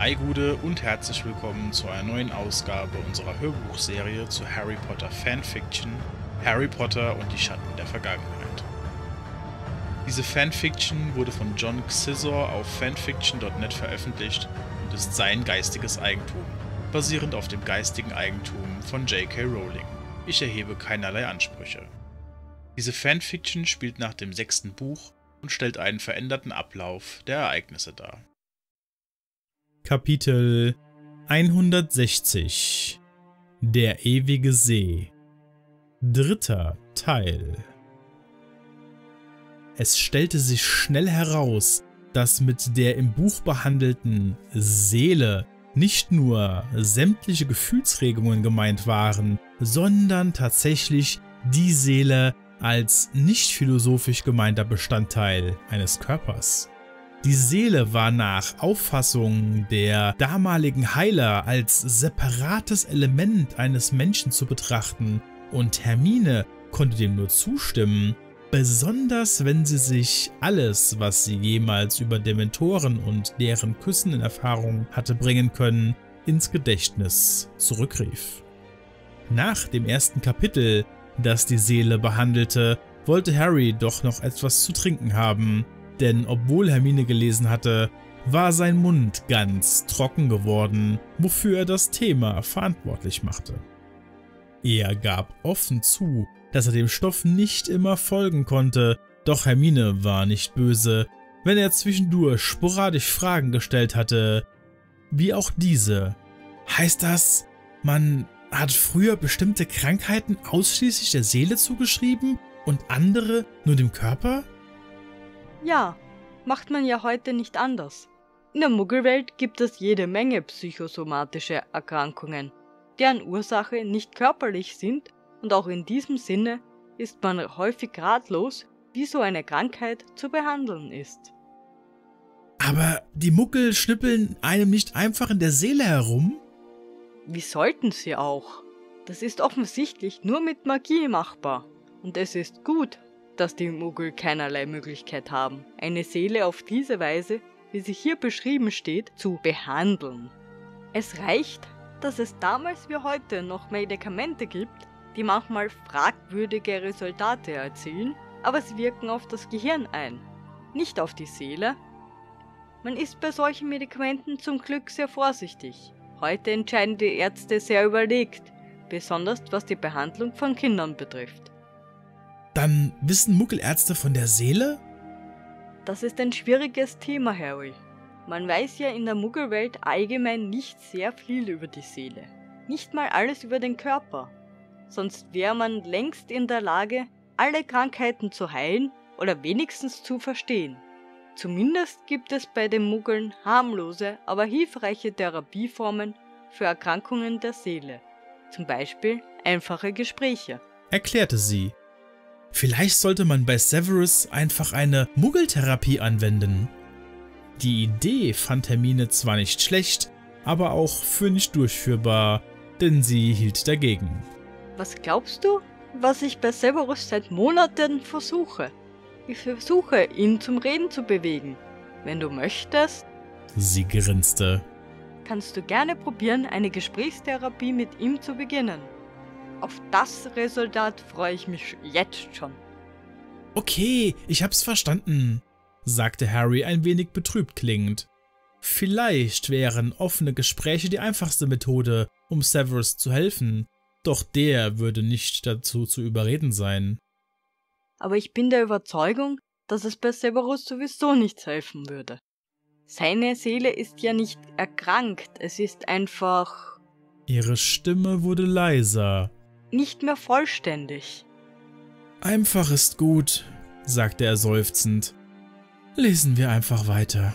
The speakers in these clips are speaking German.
Hi Gude und herzlich willkommen zu einer neuen Ausgabe unserer Hörbuchserie zu Harry Potter Fanfiction Harry Potter und die Schatten der Vergangenheit. Diese Fanfiction wurde von John Xizor auf fanfiction.net veröffentlicht und ist sein geistiges Eigentum, basierend auf dem geistigen Eigentum von J.K. Rowling. Ich erhebe keinerlei Ansprüche. Diese Fanfiction spielt nach dem 6. Buch und stellt einen veränderten Ablauf der Ereignisse dar. Kapitel 160 Der ewige See. 3. Teil. Es stellte sich schnell heraus, dass mit der im Buch behandelten Seele nicht nur sämtliche Gefühlsregungen gemeint waren, sondern tatsächlich die Seele als nicht philosophisch gemeinter Bestandteil eines Körpers. Die Seele war nach Auffassung der damaligen Heiler als separates Element eines Menschen zu betrachten und Hermine konnte dem nur zustimmen, besonders wenn sie sich alles, was sie jemals über Dementoren und deren Küssen in Erfahrung hatte bringen können, ins Gedächtnis zurückrief. Nach dem ersten Kapitel, das die Seele behandelte, wollte Harry doch noch etwas zu trinken haben, denn obwohl Hermine gelesen hatte, war sein Mund ganz trocken geworden, wofür er das Thema verantwortlich machte. Er gab offen zu, dass er dem Stoff nicht immer folgen konnte, doch Hermine war nicht böse, wenn er zwischendurch sporadisch Fragen gestellt hatte, wie auch diese. Heißt das, man hat früher bestimmte Krankheiten ausschließlich der Seele zugeschrieben und andere nur dem Körper? Ja, macht man ja heute nicht anders. In der Muggelwelt gibt es jede Menge psychosomatische Erkrankungen, deren Ursache nicht körperlich sind, und auch in diesem Sinne ist man häufig ratlos, wie so eine Krankheit zu behandeln ist. Aber die Muggel schnippeln einem nicht einfach in der Seele herum? Wie sollten sie auch? Das ist offensichtlich nur mit Magie machbar. Und es ist gut, dass die Muggel keinerlei Möglichkeit haben, eine Seele auf diese Weise, wie sie hier beschrieben steht, zu behandeln. Es reicht, dass es damals wie heute noch Medikamente gibt, die manchmal fragwürdige Resultate erzielen, aber sie wirken auf das Gehirn ein, nicht auf die Seele. Man ist bei solchen Medikamenten zum Glück sehr vorsichtig. Heute entscheiden die Ärzte sehr überlegt, besonders was die Behandlung von Kindern betrifft. Dann wissen Muggelärzte von der Seele? Das ist ein schwieriges Thema, Harry. Man weiß ja in der Muggelwelt allgemein nicht sehr viel über die Seele. Nicht mal alles über den Körper. Sonst wäre man längst in der Lage, alle Krankheiten zu heilen oder wenigstens zu verstehen. Zumindest gibt es bei den Muggeln harmlose, aber hilfreiche Therapieformen für Erkrankungen der Seele. Zum Beispiel einfache Gespräche. Erklärte sie. Vielleicht sollte man bei Severus einfach eine Muggeltherapie anwenden. Die Idee fand Hermine zwar nicht schlecht, aber auch für nicht durchführbar, denn sie hielt dagegen. Was glaubst du, was ich bei Severus seit Monaten versuche? Ich versuche, ihn zum Reden zu bewegen. Wenn du möchtest, sie grinste, kannst du gerne probieren, eine Gesprächstherapie mit ihm zu beginnen. Auf das Resultat freue ich mich jetzt schon. Okay, ich hab's verstanden, sagte Harry ein wenig betrübt klingend. Vielleicht wären offene Gespräche die einfachste Methode, um Severus zu helfen, doch der würde nicht dazu zu überreden sein. Aber ich bin der Überzeugung, dass es bei Severus sowieso nichts helfen würde. Seine Seele ist ja nicht erkrankt, es ist einfach... Ihre Stimme wurde leiser. Nicht mehr vollständig. Einfach ist gut, sagte er seufzend. Lesen wir einfach weiter.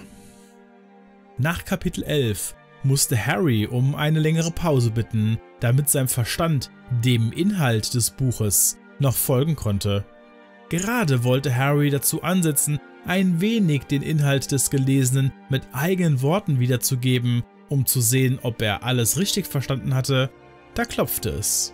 Nach Kapitel 11 musste Harry um eine längere Pause bitten, damit sein Verstand dem Inhalt des Buches noch folgen konnte. Gerade wollte Harry dazu ansetzen, ein wenig den Inhalt des Gelesenen mit eigenen Worten wiederzugeben, um zu sehen, ob er alles richtig verstanden hatte, da klopfte es.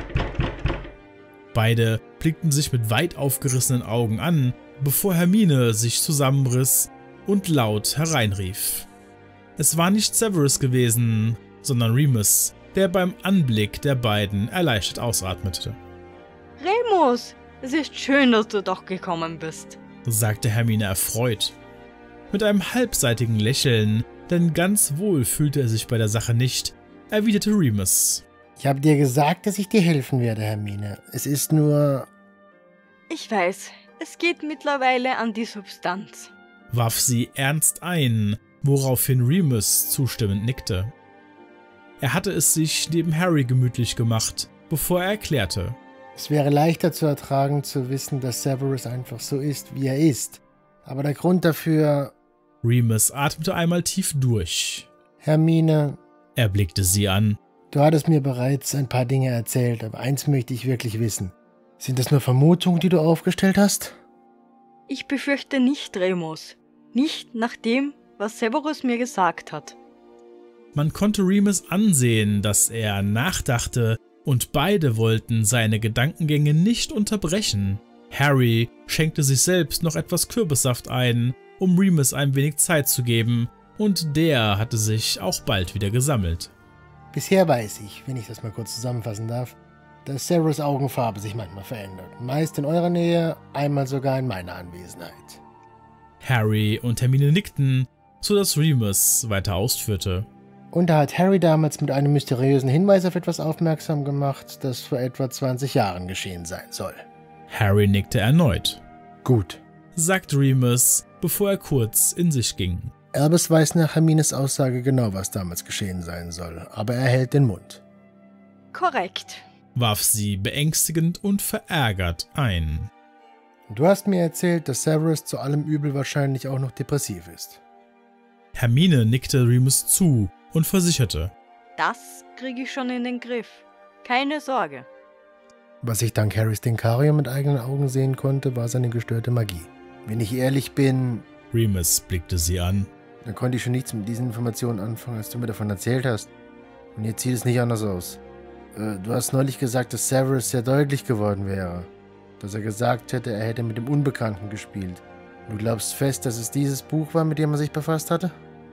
Beide blickten sich mit weit aufgerissenen Augen an, bevor Hermine sich zusammenriss und laut hereinrief. Es war nicht Severus gewesen, sondern Remus, der beim Anblick der beiden erleichtert ausatmete. Remus, es ist schön, dass du doch gekommen bist, sagte Hermine erfreut. Mit einem halbseitigen Lächeln, denn ganz wohl fühlte er sich bei der Sache nicht, erwiderte Remus. Ich habe dir gesagt, dass ich dir helfen werde, Hermine. Es ist nur... Ich weiß, es geht mittlerweile an die Substanz, warf sie ernst ein, woraufhin Remus zustimmend nickte. Er hatte es sich neben Harry gemütlich gemacht, bevor er erklärte. Es wäre leichter zu ertragen, zu wissen, dass Severus einfach so ist, wie er ist. Aber der Grund dafür... Remus atmete einmal tief durch. Hermine... Er blickte sie an. Du hattest mir bereits ein paar Dinge erzählt, aber eins möchte ich wirklich wissen. Sind das nur Vermutungen, die du aufgestellt hast? Ich befürchte nicht, Remus. Nicht nach dem, was Severus mir gesagt hat. Man konnte Remus ansehen, dass er nachdachte, und beide wollten seine Gedankengänge nicht unterbrechen. Harry schenkte sich selbst noch etwas Kürbissaft ein, um Remus ein wenig Zeit zu geben, und der hatte sich auch bald wieder gesammelt. Bisher weiß ich, wenn ich das mal kurz zusammenfassen darf, dass Severus' Augenfarbe sich manchmal verändert. Meist in eurer Nähe, einmal sogar in meiner Anwesenheit. Harry und Hermine nickten, sodass Remus weiter ausführte. Und da hat Harry damals mit einem mysteriösen Hinweis auf etwas aufmerksam gemacht, das vor etwa 20 Jahren geschehen sein soll. Harry nickte erneut. Gut, sagte Remus, bevor er kurz in sich ging. Albus weiß nach Hermines Aussage genau, was damals geschehen sein soll, aber er hält den Mund. Korrekt, warf sie beängstigend und verärgert ein. Du hast mir erzählt, dass Severus zu allem Übel wahrscheinlich auch noch depressiv ist. Hermine nickte Remus zu und versicherte. Das kriege ich schon in den Griff. Keine Sorge. Was ich dank Harrys Denkarium mit eigenen Augen sehen konnte, war seine gestörte Magie. Wenn ich ehrlich bin... Remus blickte sie an. Dann konnte ich schon nichts mit diesen Informationen anfangen, als du mir davon erzählt hast. Und jetzt sieht es nicht anders aus. Du hast neulich gesagt, dass Severus sehr deutlich geworden wäre. Dass er gesagt hätte, er hätte mit dem Unbekannten gespielt. Du glaubst fest, dass es dieses Buch war, mit dem er sich befasst hatte?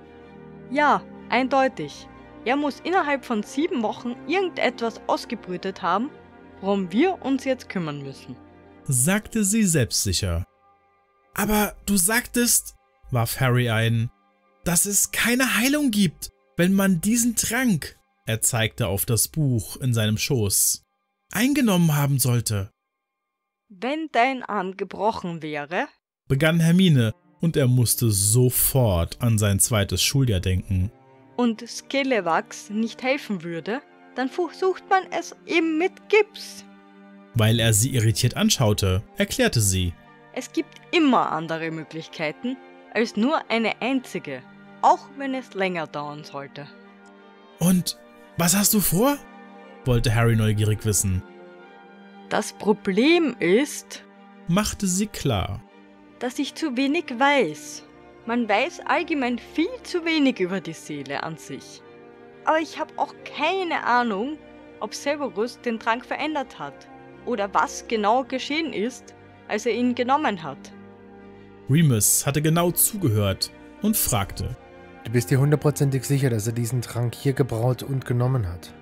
Ja, eindeutig. Er muss innerhalb von 7 Wochen irgendetwas ausgebrütet haben, worum wir uns jetzt kümmern müssen, sagte sie selbstsicher. Aber du sagtest, warf Harry ein, dass es keine Heilung gibt, wenn man diesen Trank, er zeigte auf das Buch in seinem Schoß, eingenommen haben sollte. Wenn dein Arm gebrochen wäre, begann Hermine, und er musste sofort an sein zweites Schuljahr denken. Und Skelewax nicht helfen würde, dann versucht man es eben mit Gips. Weil er sie irritiert anschaute, erklärte sie. Es gibt immer andere Möglichkeiten als nur eine einzige, auch wenn es länger dauern sollte. Und was hast du vor? Wollte Harry neugierig wissen. Das Problem ist, machte sie klar, dass ich zu wenig weiß. Man weiß allgemein viel zu wenig über die Seele an sich. Aber ich habe auch keine Ahnung, ob Severus den Trank verändert hat oder was genau geschehen ist, als er ihn genommen hat. Remus hatte genau zugehört und fragte. Du bist dir 100% sicher, dass er diesen Trank hier gebraut und genommen hat?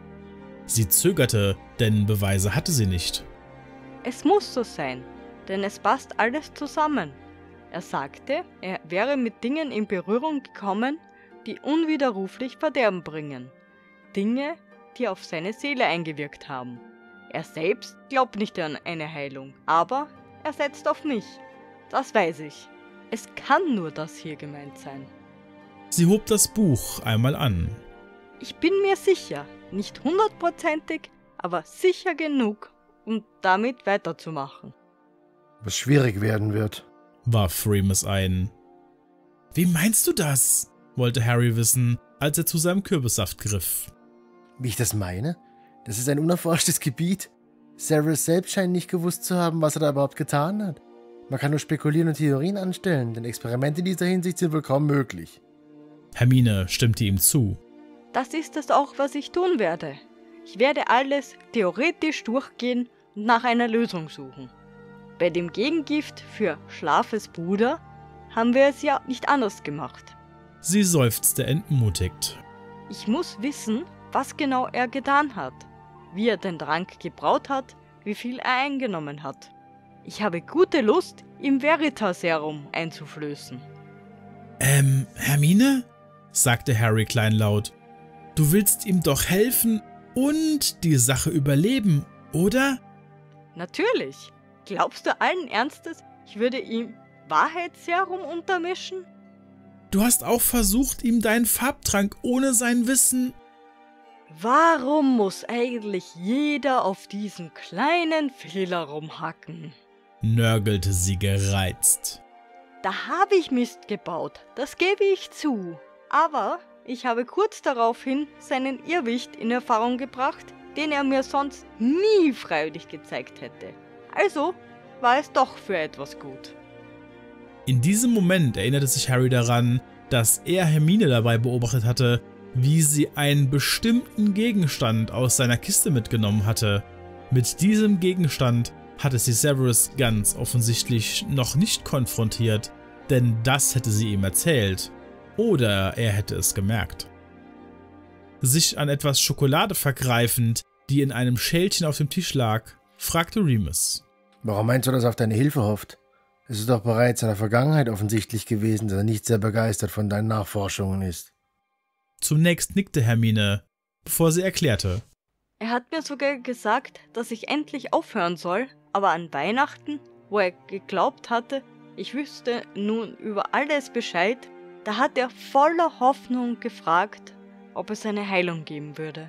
Sie zögerte, denn Beweise hatte sie nicht. Es muss so sein, denn es passt alles zusammen. Er sagte, er wäre mit Dingen in Berührung gekommen, die unwiderruflich Verderben bringen. Dinge, die auf seine Seele eingewirkt haben. Er selbst glaubt nicht an eine Heilung, aber er setzt auf mich. Das weiß ich. Es kann nur das hier gemeint sein. Sie hob das Buch einmal an. Ich bin mir sicher, nicht 100%, aber sicher genug, um damit weiterzumachen. Was schwierig werden wird, warf Remus ein. Wie meinst du das? Wollte Harry wissen, als er zu seinem Kürbissaft griff. Wie ich das meine? Das ist ein unerforschtes Gebiet. Severus selbst scheint nicht gewusst zu haben, was er da überhaupt getan hat. Man kann nur spekulieren und Theorien anstellen, denn Experimente in dieser Hinsicht sind wohl kaum möglich. Hermine stimmte ihm zu. Das ist es auch, was ich tun werde. Ich werde alles theoretisch durchgehen und nach einer Lösung suchen. Bei dem Gegengift für Schlafes Bruder haben wir es ja nicht anders gemacht. Sie seufzte entmutigt. Ich muss wissen, was genau er getan hat, wie er den Trank gebraut hat, wie viel er eingenommen hat. Ich habe gute Lust, ihm Veritaserum einzuflößen. Hermine? Sagte Harry kleinlaut. Du willst ihm doch helfen und die Sache überleben, oder? Natürlich. Glaubst du allen Ernstes, ich würde ihm Wahrheitsserum untermischen? Du hast auch versucht, ihm deinen Farbtrank ohne sein Wissen... Warum muss eigentlich jeder auf diesen kleinen Fehler rumhacken? Nörgelte sie gereizt. Da habe ich Mist gebaut, das gebe ich zu. Aber ich habe kurz daraufhin seinen Irrwicht in Erfahrung gebracht, den er mir sonst nie freiwillig gezeigt hätte. Also war es doch für etwas gut. In diesem Moment erinnerte sich Harry daran, dass er Hermine dabei beobachtet hatte, wie sie einen bestimmten Gegenstand aus seiner Kiste mitgenommen hatte. Mit diesem Gegenstand hatte sie Severus ganz offensichtlich noch nicht konfrontiert, denn das hätte sie ihm erzählt. Oder er hätte es gemerkt. Sich an etwas Schokolade vergreifend, die in einem Schälchen auf dem Tisch lag, fragte Remus. Warum meinst du, dass er auf deine Hilfe hofft? Es ist doch bereits in der Vergangenheit offensichtlich gewesen, dass er nicht sehr begeistert von deinen Nachforschungen ist. Zunächst nickte Hermine, bevor sie erklärte. Er hat mir sogar gesagt, dass ich endlich aufhören soll, aber an Weihnachten, wo er geglaubt hatte, ich wüsste nun über alles Bescheid, da hat er voller Hoffnung gefragt, ob es eine Heilung geben würde.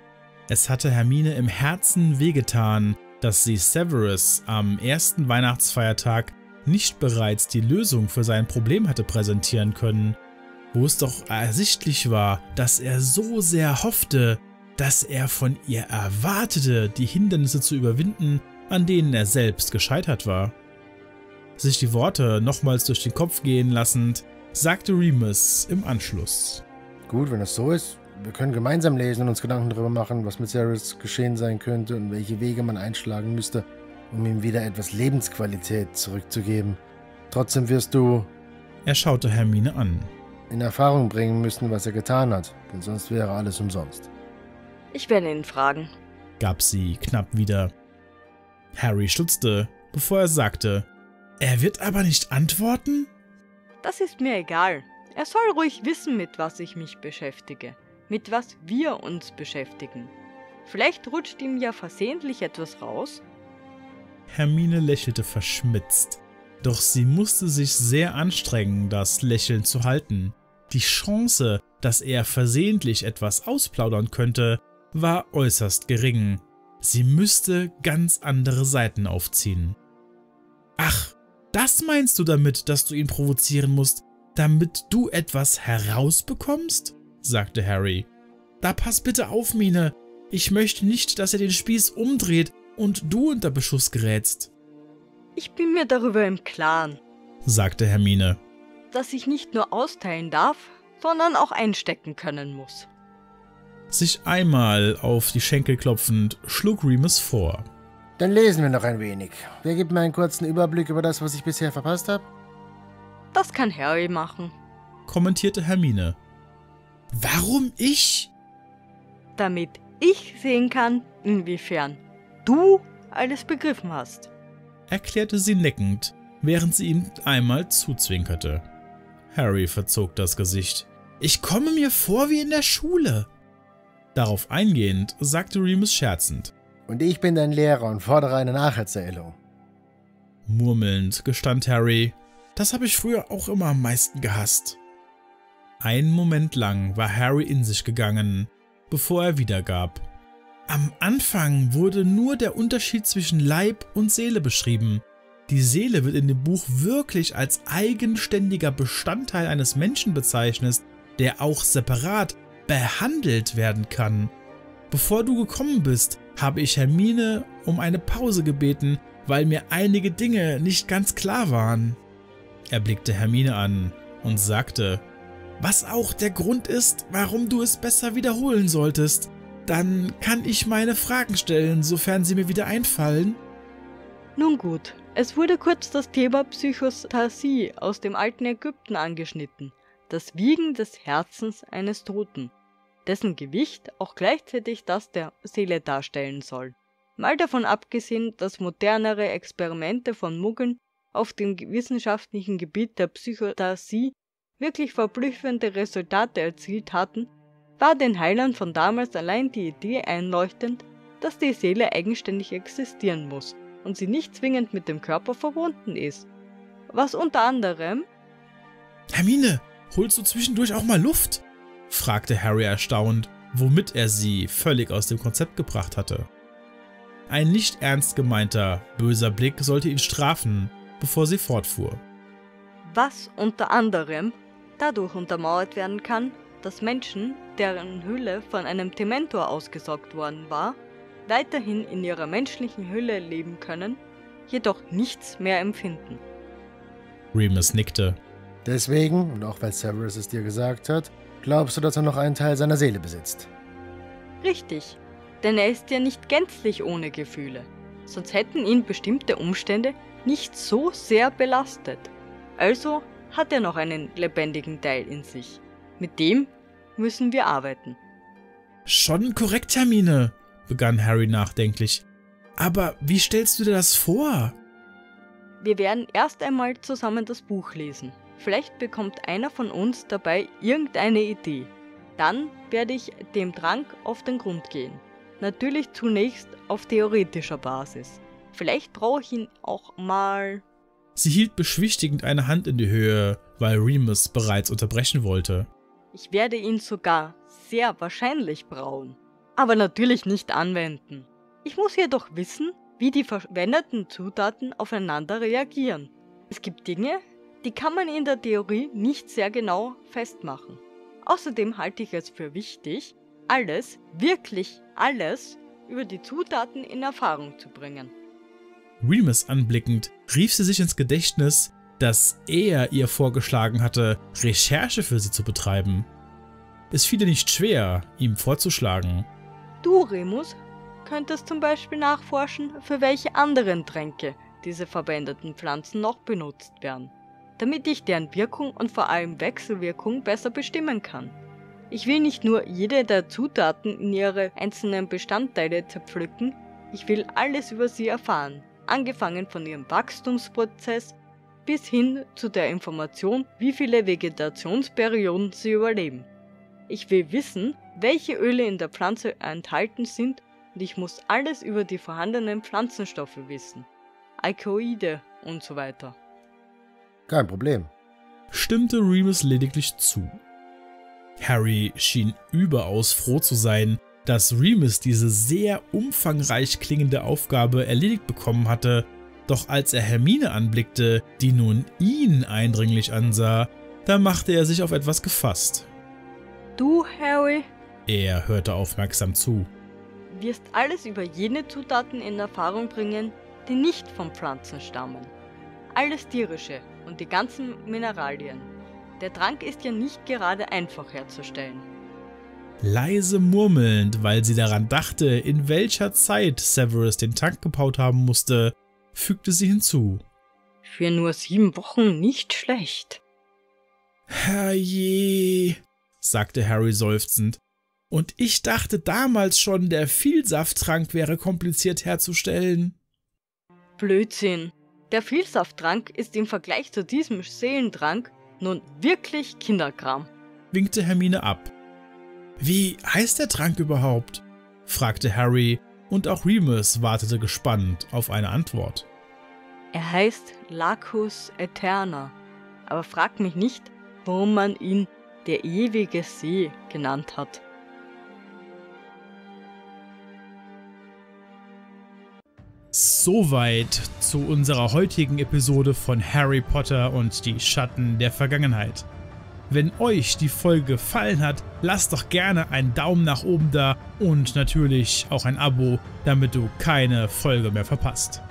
Es hatte Hermine im Herzen wehgetan, dass sie Severus am ersten Weihnachtsfeiertag nicht bereits die Lösung für sein Problem hatte präsentieren können, wo es doch ersichtlich war, dass er so sehr hoffte, dass er von ihr erwartete, die Hindernisse zu überwinden, an denen er selbst gescheitert war. Sich die Worte nochmals durch den Kopf gehen lassend, sagte Remus im Anschluss. Gut, wenn das so ist, wir können gemeinsam lesen und uns Gedanken darüber machen, was mit Severus geschehen sein könnte und welche Wege man einschlagen müsste, um ihm wieder etwas Lebensqualität zurückzugeben. Trotzdem wirst du... Er schaute Hermine an. ...in Erfahrung bringen müssen, was er getan hat, denn sonst wäre alles umsonst. Ich werde ihn fragen, gab sie knapp wieder. Harry stutzte, bevor er sagte, er wird aber nicht antworten? Das ist mir egal. Er soll ruhig wissen, mit was ich mich beschäftige, mit was wir uns beschäftigen. Vielleicht rutscht ihm ja versehentlich etwas raus. Hermine lächelte verschmitzt, doch sie musste sich sehr anstrengen, das Lächeln zu halten. Die Chance, dass er versehentlich etwas ausplaudern könnte, war äußerst gering. Sie müsste ganz andere Seiten aufziehen. Ach, das meinst du damit, dass du ihn provozieren musst, damit du etwas herausbekommst? Sagte Harry. Da pass bitte auf, Mine. Ich möchte nicht, dass er den Spieß umdreht und du unter Beschuss gerätst. Ich bin mir darüber im Klaren, sagte Hermine, dass ich nicht nur austeilen darf, sondern auch einstecken können muss. Sich einmal auf die Schenkel klopfend, schlug Remus vor. Dann lesen wir noch ein wenig. Wer gibt mir einen kurzen Überblick über das, was ich bisher verpasst habe? Das kann Harry machen, kommentierte Hermine. Warum ich? Damit ich sehen kann, inwiefern du alles begriffen hast, erklärte sie neckend, während sie ihm einmal zuzwinkerte. Harry verzog das Gesicht. Ich komme mir vor wie in der Schule. Darauf eingehend, sagte Remus scherzend. Und ich bin dein Lehrer und fordere eine Nacherzählung. Murmelnd gestand Harry, das habe ich früher auch immer am meisten gehasst. Einen Moment lang war Harry in sich gegangen, bevor er wiedergab. Am Anfang wurde nur der Unterschied zwischen Leib und Seele beschrieben. Die Seele wird in dem Buch wirklich als eigenständiger Bestandteil eines Menschen bezeichnet, der auch separat behandelt werden kann. Bevor du gekommen bist, habe ich Hermine um eine Pause gebeten, weil mir einige Dinge nicht ganz klar waren. Er blickte Hermine an und sagte, was auch der Grund ist, warum du es besser wiederholen solltest. Dann kann ich meine Fragen stellen, sofern sie mir wieder einfallen. Nun gut, es wurde kurz das Thema Psychostasie aus dem alten Ägypten angeschnitten. das Wiegen des Herzens eines Toten, dessen Gewicht auch gleichzeitig das der Seele darstellen soll. Mal davon abgesehen, dass modernere Experimente von Muggeln auf dem wissenschaftlichen Gebiet der Psychotasie wirklich verblüffende Resultate erzielt hatten, war den Heilern von damals allein die Idee einleuchtend, dass die Seele eigenständig existieren muss und sie nicht zwingend mit dem Körper verbunden ist. Was unter anderem... »Hermine, holst du zwischendurch auch mal Luft?« fragte Harry erstaunt, womit er sie völlig aus dem Konzept gebracht hatte. Ein nicht ernst gemeinter, böser Blick sollte ihn strafen, bevor sie fortfuhr. Was unter anderem dadurch untermauert werden kann, dass Menschen, deren Hülle von einem Dementor ausgesaugt worden war, weiterhin in ihrer menschlichen Hülle leben können, jedoch nichts mehr empfinden. Remus nickte. Deswegen, und auch weil Severus es dir gesagt hat, glaubst du, dass er noch einen Teil seiner Seele besitzt? Richtig, denn er ist ja nicht gänzlich ohne Gefühle, sonst hätten ihn bestimmte Umstände nicht so sehr belastet. Also hat er noch einen lebendigen Teil in sich. Mit dem müssen wir arbeiten. Schon korrekt, Hermine, begann Harry nachdenklich. Aber wie stellst du dir das vor? Wir werden erst einmal zusammen das Buch lesen. Vielleicht bekommt einer von uns dabei irgendeine Idee. Dann werde ich dem Trank auf den Grund gehen. Natürlich zunächst auf theoretischer Basis. Vielleicht brauche ich ihn auch mal... Sie hielt beschwichtigend eine Hand in die Höhe, weil Remus bereits unterbrechen wollte. Ich werde ihn sogar sehr wahrscheinlich brauen, aber natürlich nicht anwenden. Ich muss jedoch wissen, wie die verwendeten Zutaten aufeinander reagieren. Es gibt Dinge, die kann man in der Theorie nicht sehr genau festmachen. Außerdem halte ich es für wichtig, alles, wirklich alles, über die Zutaten in Erfahrung zu bringen. Remus anblickend, rief sie sich ins Gedächtnis, dass er ihr vorgeschlagen hatte, Recherche für sie zu betreiben. Es fiel ihr nicht schwer, ihm vorzuschlagen. Du, Remus, könntest zum Beispiel nachforschen, für welche anderen Tränke diese verwendeten Pflanzen noch benutzt werden, damit ich deren Wirkung und vor allem Wechselwirkung besser bestimmen kann. Ich will nicht nur jede der Zutaten in ihre einzelnen Bestandteile zerpflücken, ich will alles über sie erfahren, angefangen von ihrem Wachstumsprozess bis hin zu der Information, wie viele Vegetationsperioden sie überleben. Ich will wissen, welche Öle in der Pflanze enthalten sind und ich muss alles über die vorhandenen Pflanzenstoffe wissen, Alkaloide und so weiter. Kein Problem, stimmte Remus lediglich zu. Harry schien überaus froh zu sein, dass Remus diese sehr umfangreich klingende Aufgabe erledigt bekommen hatte, doch als er Hermine anblickte, die nun ihn eindringlich ansah, da machte er sich auf etwas gefasst. Du, Harry, er hörte aufmerksam zu, wirst alles über jene Zutaten in Erfahrung bringen, die nicht von Pflanzen stammen. Alles tierische und die ganzen Mineralien. Der Trank ist ja nicht gerade einfach herzustellen. Leise murmelnd, weil sie daran dachte, in welcher Zeit Severus den Trank gebraut haben musste, fügte sie hinzu. Für nur 7 Wochen nicht schlecht. Herrje, sagte Harry seufzend. Und ich dachte damals schon, der Vielsafttrank wäre kompliziert herzustellen. Blödsinn. Der Vielsafttrank ist im Vergleich zu diesem Seelentrank nun wirklich Kinderkram, winkte Hermine ab. Wie heißt der Trank überhaupt? Fragte Harry, und auch Remus wartete gespannt auf eine Antwort. Er heißt Lacus Aeterna, aber frag mich nicht, warum man ihn der ewige See genannt hat. Soweit zu unserer heutigen Episode von Harry Potter und die Schatten der Vergangenheit. Wenn euch die Folge gefallen hat, lasst doch gerne einen Daumen nach oben da und natürlich auch ein Abo, damit du keine Folge mehr verpasst.